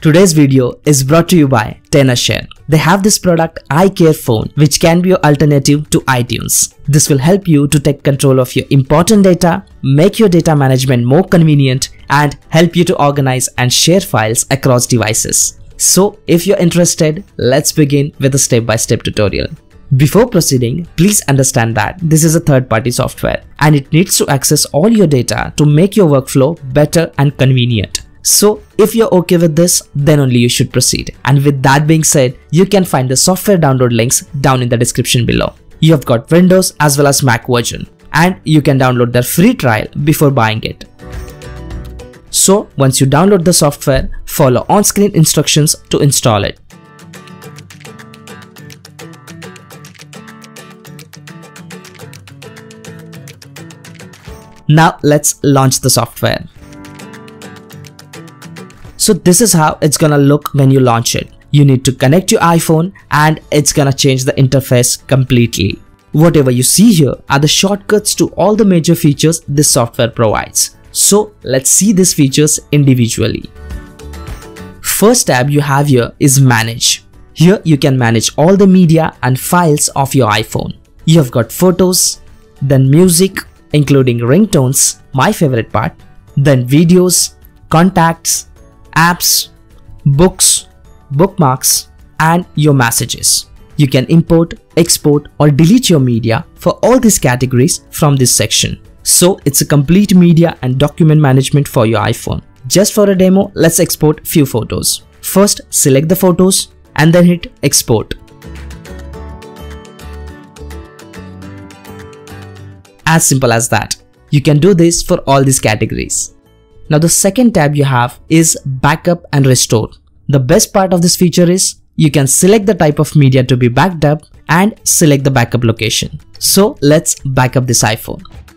Today's video is brought to you by Tenorshare. They have this product iCareFone, which can be your alternative to iTunes. This will help you to take control of your important data, make your data management more convenient, and help you to organize and share files across devices. So if you're interested, let's begin with a step-by-step tutorial. Before proceeding, please understand that this is a third-party software and it needs to access all your data to make your workflow better and convenient. So if you're okay with this, then only you should proceed. And with that being said, you can find the software download links down in the description below. You have got Windows as well as Mac version, and you can download their free trial before buying it. So once you download the software, follow on-screen instructions to install it. Now let's launch the software. So this is how it's gonna look when you launch it. You need to connect your iPhone and it's gonna change the interface completely. Whatever you see here are the shortcuts to all the major features this software provides. So let's see these features individually. First tab you have here is Manage. Here you can manage all the media and files of your iPhone. You have got photos, then music, including ringtones, my favorite part, then videos, contacts, apps, books, bookmarks, and your messages. You can import, export, or delete your media for all these categories from this section. So it's a complete media and document management for your iPhone. Just for a demo, let's export few photos. First, select the photos and then hit export. As simple as that. You can do this for all these categories. Now the second tab you have is Backup and Restore. The best part of this feature is you can select the type of media to be backed up and select the backup location. So let's back up this iPhone.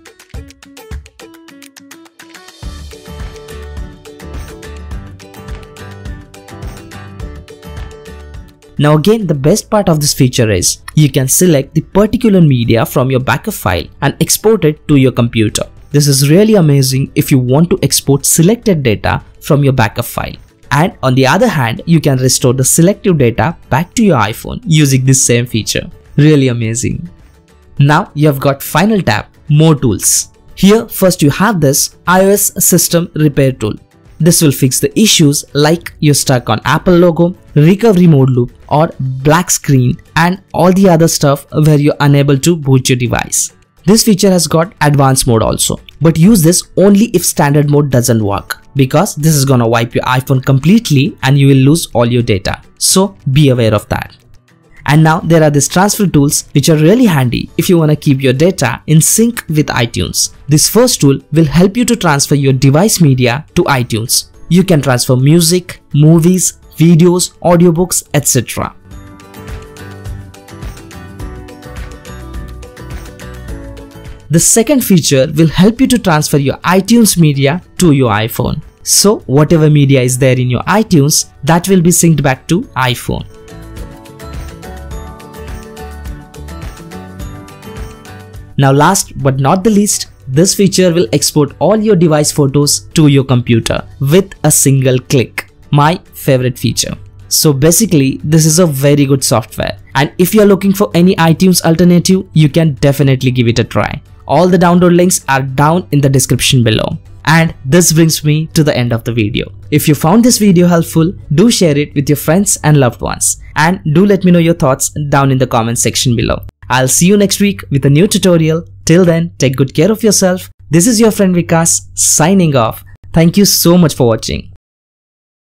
Now again, the best part of this feature is you can select the particular media from your backup file and export it to your computer. This is really amazing if you want to export selected data from your backup file. And on the other hand, you can restore the selective data back to your iPhone using this same feature. Really amazing. Now you have got final tab, More Tools. Here first you have this iOS System Repair tool. This will fix the issues like you're stuck on Apple logo, recovery mode loop, or black screen, and all the other stuff where you're unable to boot your device. This feature has got advanced mode also, but use this only if standard mode doesn't work, because this is gonna wipe your iPhone completely and you will lose all your data. So be aware of that. And now there are these transfer tools which are really handy if you wanna keep your data in sync with iTunes. This first tool will help you to transfer your device media to iTunes. You can transfer music, movies, videos, audiobooks, etc. The second feature will help you to transfer your iTunes media to your iPhone. So whatever media is there in your iTunes, that will be synced back to iPhone. Now last but not the least, this feature will export all your device photos to your computer with a single click. My favorite feature. So basically, this is a very good software, and if you are looking for any iTunes alternative, you can definitely give it a try. All the download links are down in the description below. And this brings me to the end of the video. If you found this video helpful, do share it with your friends and loved ones, and do let me know your thoughts down in the comment section below. I'll see you next week with a new tutorial. Till then, take good care of yourself. This is your friend Vikas signing off. Thank you so much for watching.